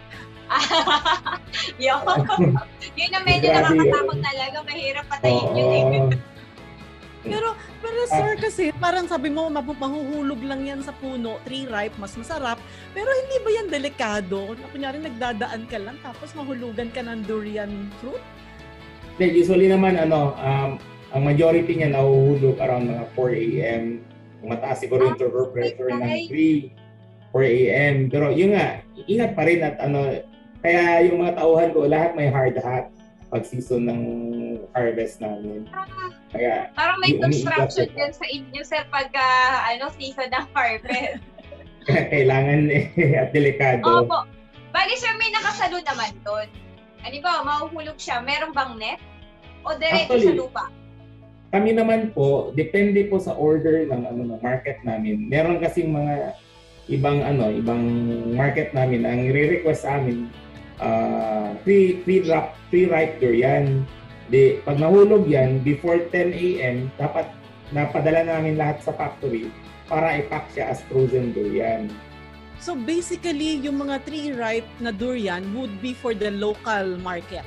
[SPEAKER 5] Yun. Yun na medyo
[SPEAKER 11] Grabe
[SPEAKER 5] nakakatakot
[SPEAKER 11] yun.
[SPEAKER 5] talaga. Mahirap patayin yun eh.
[SPEAKER 11] Oo.
[SPEAKER 12] Pero, pero sir, kasi parang sabi mo, mapu- mahuhulog lang yan sa puno, tree ripe, mas masarap. Pero hindi ba yan delikado? Na kunyari nagdadaan ka lang, tapos mahulugan ka ng durian fruit?
[SPEAKER 11] Then usually naman, ano, um, ang majority niya nahuhulog around mga four a.m. Mataas siguro yung turbo pressure ng three, four a.m. Pero yun nga, ingat pa rin at ano, kaya yung mga tauhan ko, lahat may hard hat pag season ng harvest namin. Kaya,
[SPEAKER 5] Parang may
[SPEAKER 11] yung
[SPEAKER 5] construction
[SPEAKER 11] umiigat
[SPEAKER 5] dyan sa inyo, sir, pagka ano, season ng harvest.
[SPEAKER 11] kailangan eh, at delikado.
[SPEAKER 5] Opo. Bali, sir, may nakasalo naman doon. Ano ba, mahuhulog siya. Meron bang net? O diretso
[SPEAKER 11] Actually,
[SPEAKER 5] sa lupa?
[SPEAKER 11] Kami naman po, depende po sa order ng ano ng market namin. Meron kasing mga ibang ano, ibang market namin ang re-request sa amin uh, free free drop, free ripe durian. Di pag nahulog yan before ten a.m. dapat napadala namin lahat sa factory para i-pack siya as frozen durian.
[SPEAKER 12] So basically, yung mga tree ripe na durian would be for the local market.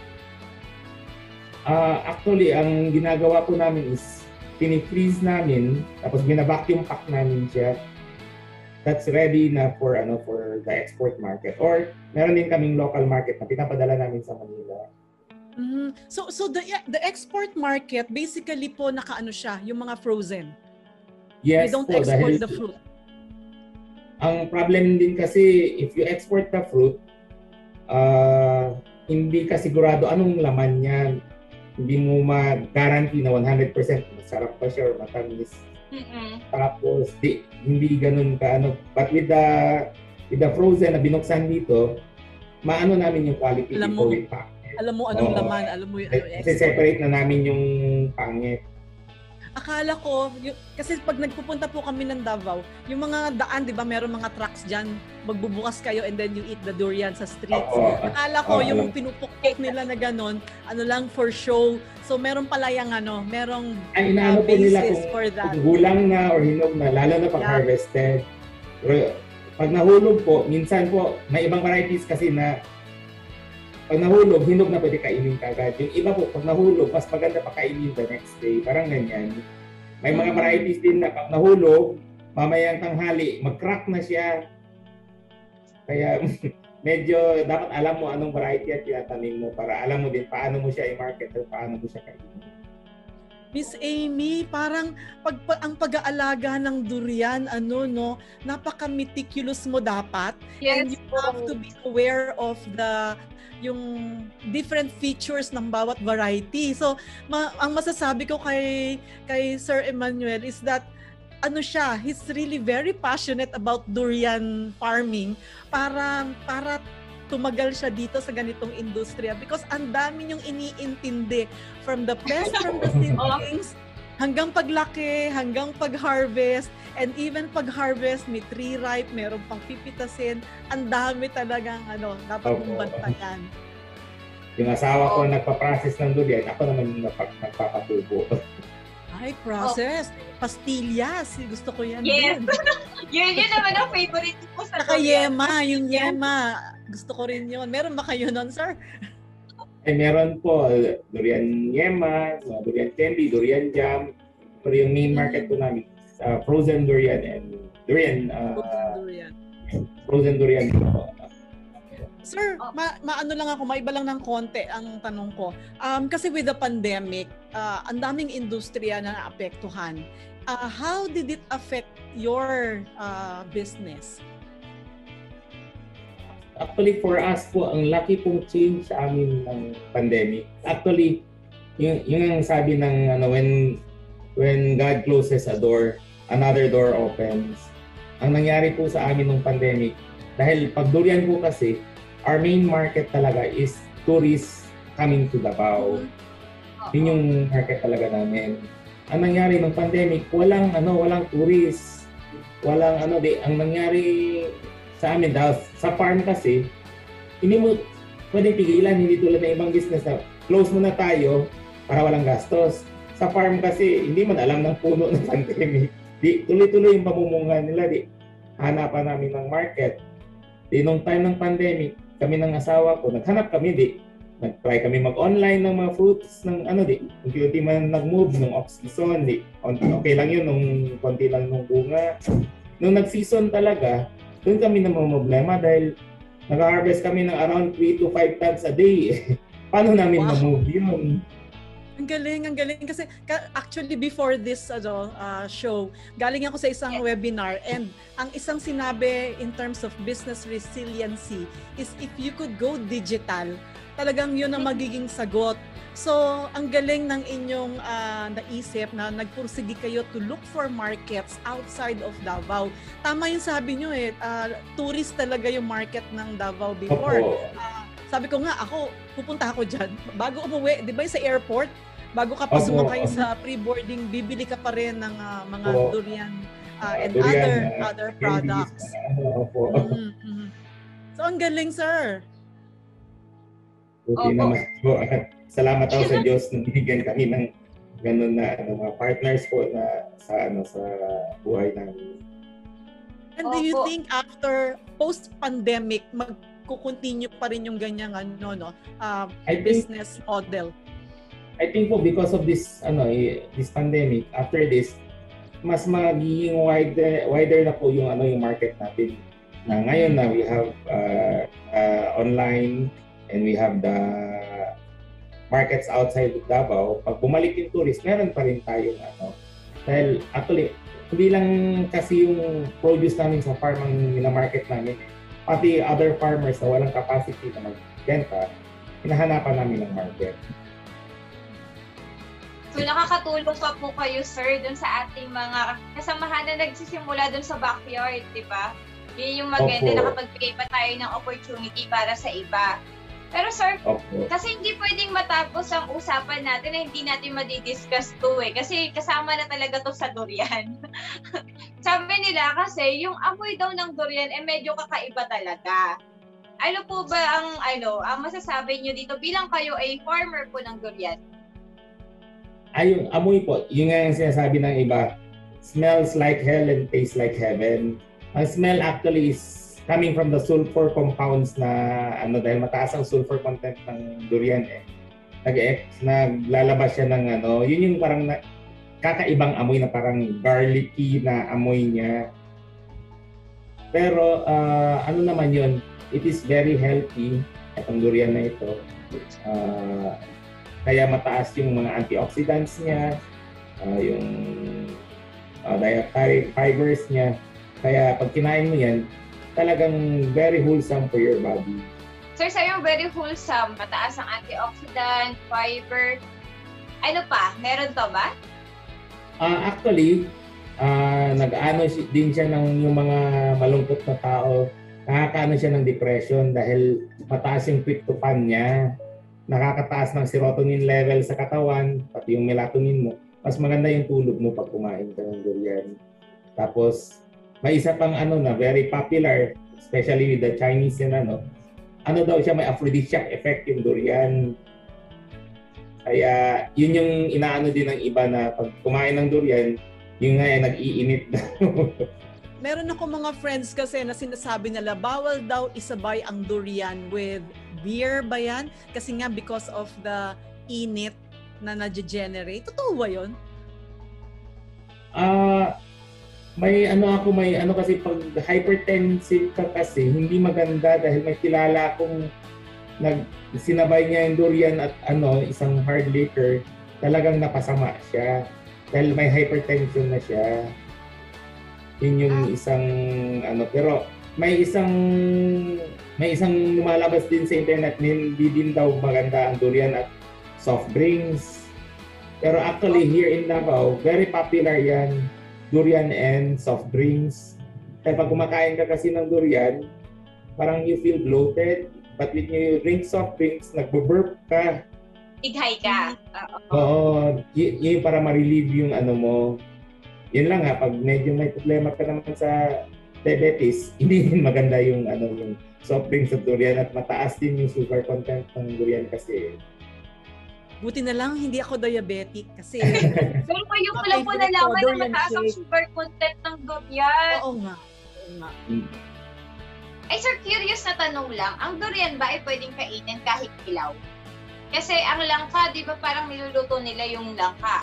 [SPEAKER 11] Uh, actually, ang ginagawa po namin is pinifreeze namin, tapos bina-vacuum pack namin siya. That's ready na for ano for the export market. Or meron din kaming local market na pinapadala namin sa Manila.
[SPEAKER 12] Mm-hmm. So so the the export market basically po nakaano siya, yung mga frozen.
[SPEAKER 11] Yes
[SPEAKER 12] We don't
[SPEAKER 11] po,
[SPEAKER 12] export
[SPEAKER 11] dahil
[SPEAKER 12] the fruit.
[SPEAKER 11] ang problem din kasi if you export the fruit, uh, hindi ka sigurado anong laman niyan. Hindi mo ma-guarantee na one hundred percent masarap pa siya or matamis.
[SPEAKER 5] Mm-mm.
[SPEAKER 11] Tapos di, hindi ganun ka ano. But with the with the frozen na binuksan dito, maano namin yung quality
[SPEAKER 12] Alam
[SPEAKER 11] before
[SPEAKER 12] mo,
[SPEAKER 11] we pack.
[SPEAKER 12] alam mo anong
[SPEAKER 11] Oo.
[SPEAKER 12] laman, alam mo yung ano,
[SPEAKER 11] Kasi
[SPEAKER 12] export.
[SPEAKER 11] separate na namin yung pangit.
[SPEAKER 12] Akala ko, yung, kasi pag nagpupunta po kami ng Davao, yung mga daan, di ba, meron mga trucks dyan, magbubukas kayo and then you eat the durian sa streets.
[SPEAKER 11] Oo.
[SPEAKER 12] Akala ko,
[SPEAKER 11] Oo,
[SPEAKER 12] yung
[SPEAKER 11] alam.
[SPEAKER 12] pinupukpok nila na ganon, ano lang for show. So, meron pala yung ano, merong
[SPEAKER 11] Ay,
[SPEAKER 12] uh,
[SPEAKER 11] inaano po nila
[SPEAKER 12] basis
[SPEAKER 11] kung,
[SPEAKER 12] for that.
[SPEAKER 11] kung gulang na or hinog na, lalo na pag
[SPEAKER 12] Yeah.
[SPEAKER 11] harvested. Pero pag nahulog po, minsan po, may ibang varieties kasi na pag nahulog, hinog na pwede kainin kagad. Yung iba po, pag nahulog, mas maganda pa kainin the next day. Parang ganyan. May mga
[SPEAKER 12] Mm.
[SPEAKER 11] varieties din na pag nahulog, mamayang tanghali, mag-crack na siya. Kaya medyo dapat alam mo anong variety at tinatanim mo para alam mo din paano mo siya i-market or paano mo siya kainin.
[SPEAKER 12] Miss Amy, parang pag, pag ang pag-aalaga ng durian, ano no, napaka-meticulous mo dapat.
[SPEAKER 5] Yes.
[SPEAKER 12] And you have to be aware of the yung different features ng bawat variety. So, ma- ang masasabi ko kay kay Sir Emmanuel is that ano siya, he's really very passionate about durian farming para para tumagal siya dito sa ganitong industriya because ang dami niyong iniintindi from the pest, from the seedlings, hanggang paglaki, hanggang pag-harvest, and even pag-harvest, may tree ripe, meron pang pipitasin, ang dami talagang ano, dapat mong bantayan.
[SPEAKER 11] Yung asawa ko nagpa-process ng durian, ako naman yung nagpa- nagpapatubo.
[SPEAKER 12] Ay, process. Oh. Pastillas. Gusto ko yan.
[SPEAKER 5] Yes. yun, yun naman ang favorite ko sa
[SPEAKER 12] Saka yema, yung yema. Gusto ko rin yun. Meron ba kayo nun, sir?
[SPEAKER 11] Ay, meron po. Durian yema, durian candy, durian jam. Pero yung main market po namin, uh, frozen durian and durian. Uh, frozen durian. Frozen durian po.
[SPEAKER 12] Sir, ma maano lang ako, maiba lang ng konti ang tanong ko. Um, kasi with the pandemic, uh, ang daming industriya na naapektuhan. Uh, how did it affect your uh, business?
[SPEAKER 11] Actually, for us po, ang laki pong change sa amin ng pandemic. Actually, yung, yung sabi ng ano, when, when God closes a door, another door opens. Ang nangyari po sa amin ng pandemic, dahil pag durian po kasi, our main market talaga is tourists coming to Davao. Yun yung market talaga namin. Ang nangyari ng pandemic, walang ano, walang tourists. Walang ano, di, ang nangyari sa amin dahil sa farm kasi, hindi mo pwedeng pigilan, hindi tulad ng ibang business na close muna tayo para walang gastos. Sa farm kasi, hindi man alam ng puno ng pandemic. Di, tuloy-tuloy yung pamumunga nila, di hanapan namin ng market. Di, nung time ng pandemic, kami ng asawa ko, naghanap kami, di. Nag-try kami mag-online ng mga fruits, ng ano, di. Unti-unti man nag-move nung off-season, di. Okay lang yun, nung konti lang nung bunga. Nung nag-season talaga, doon kami na problema dahil nag-harvest kami ng around three to five tons a day. Paano namin wow. ma-move yun?
[SPEAKER 12] Ang galing, ang galing. Kasi actually before this ano, uh, show, galing ako sa isang webinar and ang isang sinabi in terms of business resiliency is if you could go digital, talagang yun ang magiging sagot. So, ang galing ng inyong uh, naisip na nagpursige kayo to look for markets outside of Davao. Tama yung sabi nyo eh, uh, tourist talaga yung market ng Davao before. Uh, sabi ko nga, ako, pupunta ako dyan. Bago umuwi, di ba sa airport, bago ka pa sumakay sa pre-boarding, bibili ka pa rin ng uh, mga Opo. durian uh, and durian, other uh, other products. Mm-hmm, mm-hmm. So, ang galing, sir.
[SPEAKER 11] Buti naman po. Salamat ako sa Diyos na binigyan kami ng ganun na ano, mga partners po na sa ano sa buhay namin.
[SPEAKER 12] And do you think after post-pandemic, mag-continue pa rin yung ganyang ano, no, uh, business think, model?
[SPEAKER 11] I think po because of this ano this pandemic, after this, mas magiging wider wider na po yung ano yung market natin. Na ngayon na we have uh, uh, online and we have the markets outside of Davao. Pag bumalik yung tourist, meron pa rin tayong ano. Dahil actually, hindi lang kasi yung produce namin sa farm ang minamarket namin. Pati other farmers na walang capacity na magbenta, hinahanapan namin ng market.
[SPEAKER 5] So nakakatulong pa po kayo, sir, dun sa ating mga kasamahan na nagsisimula dun sa backyard, di ba? Yun yung maganda, nakapagbigay pa tayo ng opportunity para sa iba. Pero sir, okay. kasi hindi pwedeng matapos ang usapan natin na hindi natin madidiscuss to eh. Kasi kasama na talaga to sa durian. Sabi nila kasi yung amoy daw ng durian eh medyo kakaiba talaga. Ano po ba ang ano, ang masasabi nyo dito bilang kayo ay farmer po ng durian?
[SPEAKER 11] Ay, yung amoy po, yung nga yung sinasabi ng iba, smells like hell and tastes like heaven. Ang smell actually is coming from the sulfur compounds na ano dahil mataas ang sulfur content ng durian eh. Nag-ex naglalabas siya ng ano, yun yung parang na, kakaibang amoy na parang garlicky na amoy niya. Pero uh, ano naman yun, it is very healthy itong durian na ito. Uh, kaya mataas yung mga antioxidants niya. uh, yung uh, dietary fibers niya. Kaya pag kinain mo yan, talagang very wholesome for your body.
[SPEAKER 5] Sir, sa'yo very wholesome, mataas ang antioxidant, fiber. Ano pa? Meron pa ba?
[SPEAKER 11] Uh, actually, uh, nag-ano din siya ng yung mga malungkot na tao. Nakakaano siya ng depression dahil mataas yung tryptophan niya. Nakakataas ng serotonin level sa katawan, pati yung melatonin mo. Mas maganda yung tulog mo pag kumain ka ng durian. Tapos, may isa pang ano na very popular, especially with the Chinese yan ano. Ano daw siya, may aphrodisiac effect yung durian. Kaya yun yung inaano din ng iba na pag kumain ng durian, yung nga ay nag-iinit daw.
[SPEAKER 12] Meron ako mga friends kasi na sinasabi nila bawal daw isabay ang durian with beer ba yan? Kasi nga because of the init na na-generate. Totoo ba yun?
[SPEAKER 11] Ah, uh, may ano ako, may ano kasi pag hypertensive ka kasi, hindi maganda dahil may kilala akong nag sinabay niya yung durian at ano, isang hard liquor, talagang napasama siya dahil may hypertension na siya. Yun yung isang ano, pero may isang may isang lumalabas din sa internet, hindi din daw maganda ang durian at soft drinks. Pero actually here in Davao, very popular yan, durian and soft drinks. Kaya pag kumakain ka kasi ng durian, parang you feel bloated. But when you drink soft drinks, nagbo-burp ka.
[SPEAKER 5] Ighay ka.
[SPEAKER 11] Oo. Y- yun para ma-relieve yung ano mo. Yun lang ha, pag medyo may problema ka naman sa diabetes, hindi maganda yung ano yung soft drinks at durian at mataas din yung sugar content ng durian kasi.
[SPEAKER 12] Buti na lang hindi ako diabetic kasi
[SPEAKER 5] pero kayo ko lang po nalaman na mataas ang sugar content ng durian.
[SPEAKER 12] Oo nga. Oo nga.
[SPEAKER 5] Ay sir, curious na tanong lang, ang durian ba ay pwedeng kainin kahit ilaw? Kasi ang langka, di ba parang niluluto nila yung langka?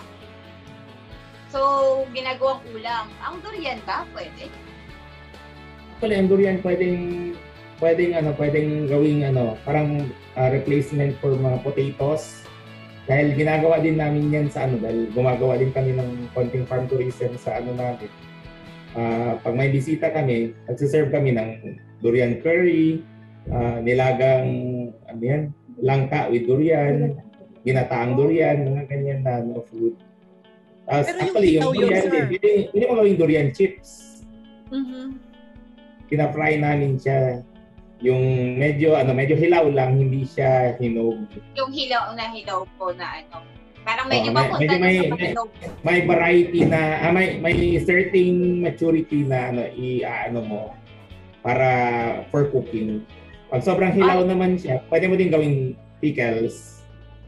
[SPEAKER 5] So, ginagawang ulam. Ang durian ba pwede?
[SPEAKER 11] Actually, ang durian pwedeng pwedeng ano, pwedeng gawing ano, parang uh, replacement for mga potatoes. Dahil ginagawa din namin yan sa ano, dahil gumagawa din kami ng konting farm tourism sa ano namin. Uh, pag may bisita kami, nagsiserve kami ng durian curry, uh, nilagang ano yan, langka with durian, ginataang durian, mga ganyan na no, food. Uh, actually, yung, yung durian, yun, hindi, hindi mo gawing durian chips.
[SPEAKER 12] Mm-hmm.
[SPEAKER 11] Kina-fry namin siya. Yung medyo ano, medyo hilaw lang, hindi siya hinog.
[SPEAKER 5] Yung hilaw na hilaw po na ano. Parang medyo
[SPEAKER 11] oh,
[SPEAKER 5] mapunta
[SPEAKER 11] medyo may,
[SPEAKER 5] sa
[SPEAKER 11] may, may variety na, ah, may, may certain maturity na ano, i-ano mo para for cooking. Pag sobrang hilaw ah, naman siya, pwede mo din gawing pickles.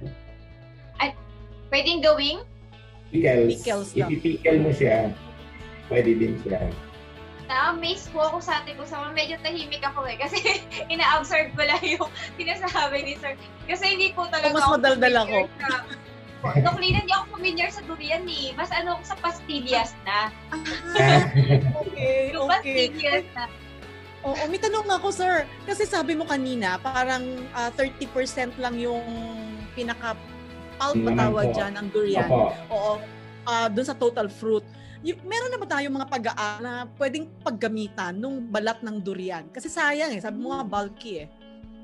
[SPEAKER 5] Ay, pwedeng gawing?
[SPEAKER 11] Pickles.
[SPEAKER 12] Pickles
[SPEAKER 11] I-pickle mo siya, pwede din siya.
[SPEAKER 5] Na-amaze po ako sa atin ko sa medyo tahimik ako eh kasi ina-observe ko lang yung sinasabi ni sir. Kasi hindi po talaga
[SPEAKER 12] o mas madaldal ako.
[SPEAKER 5] Dok Lina, hindi ako familiar sa durian eh. Mas ano ako sa pastillas na.
[SPEAKER 12] Okay,
[SPEAKER 5] yung
[SPEAKER 12] okay.
[SPEAKER 5] pastillas na.
[SPEAKER 12] Oo, may tanong ako sir. Kasi sabi mo kanina, parang uh, thirty percent lang yung pinaka-pulp patawag dyan ng durian.
[SPEAKER 11] Opo.
[SPEAKER 12] Oo, uh, dun sa total fruit. Y- meron na ba tayong mga pag-aaral na pwedeng paggamitan nung balat ng durian? Kasi sayang eh, sabi mo nga bulky eh.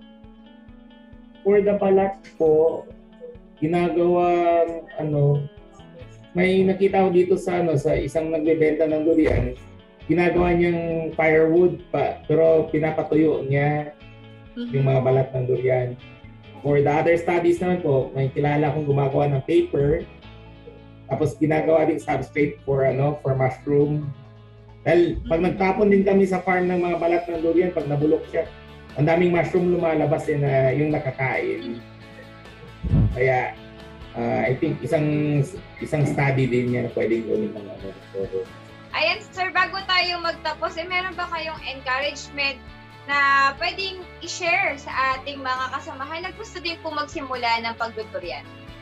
[SPEAKER 11] For the balat po, ginagawa ano, may nakita ko dito sa ano sa isang nagbebenta ng durian, ginagawa niyang firewood pa, pero pinapatuyo niya mm-hmm. yung mga balat ng durian. For the other studies naman po, may kilala akong gumagawa ng paper. Tapos ginagawa din substrate for ano for mushroom. Dahil pag nagtapon din kami sa farm ng mga balat ng durian, pag nabulok siya, ang daming mushroom lumalabas eh na yung nakakain. Kaya uh, I think isang isang study din yan pwedeng gawin ng ano.
[SPEAKER 5] Ayan sir, bago tayo magtapos, eh meron ba kayong encouragement na pwedeng i-share sa ating mga kasamahan na gusto din po magsimula ng pagdudurian?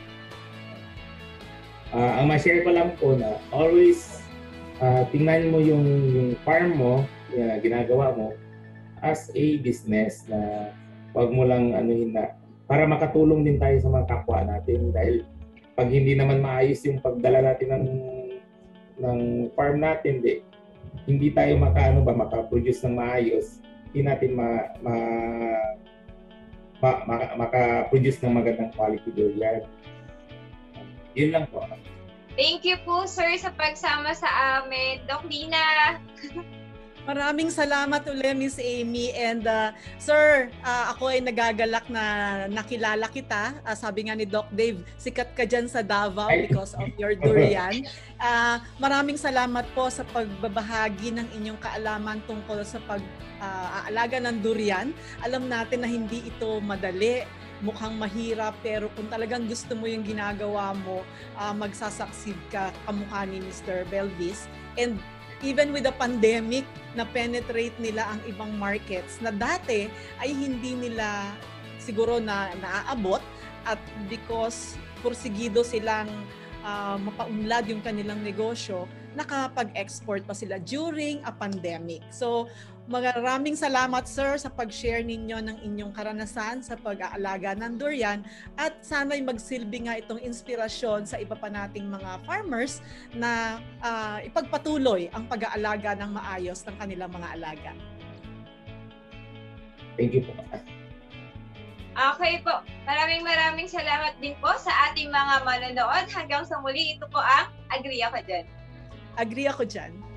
[SPEAKER 11] Uh, ang ma-share ko lang po na always uh, tingnan mo yung, yung farm mo, yung ginagawa mo as a business na wag mo lang anuhin na para makatulong din tayo sa mga kapwa natin dahil pag hindi naman maayos yung pagdala natin ng ng farm natin, di, hindi tayo makaano ba maka-produce ng maayos, hindi natin ma, ma, ma, ma maka-produce ng magandang quality durian. Yun lang po.
[SPEAKER 5] Thank you po, sir, sa pagsama sa amin. Doc Lina.
[SPEAKER 12] Maraming salamat ulit, Miss Amy. And uh, sir, uh, ako ay nagagalak na nakilala kita. Uh, sabi nga ni Doc Dave, sikat ka dyan sa Davao because of your durian. Uh, maraming salamat po sa pagbabahagi ng inyong kaalaman tungkol sa pag-aalaga uh, ng durian. Alam natin na hindi ito madali, mukhang mahirap, pero kung talagang gusto mo yung ginagawa mo, uh, magsasucceed ka kamukha ni Mister Belvis. And even with the pandemic, na-penetrate nila ang ibang markets na dati ay hindi nila siguro na naaabot, at because pursigido silang uh, mapaunlad yung kanilang negosyo, nakapag-export pa sila during a pandemic. So, maraming salamat, sir, sa pag-share ninyo ng inyong karanasan sa pag-aalaga ng durian, at sana'y magsilbi nga itong inspirasyon sa iba pa nating mga farmers na uh, ipagpatuloy ang pag-aalaga ng maayos ng kanilang mga alaga.
[SPEAKER 11] Thank you po.
[SPEAKER 5] Okay po. Maraming maraming salamat din po sa ating mga manonood. Hanggang sa muli, ito po ang Agree Ako Dyan.
[SPEAKER 12] Agree ako dyan.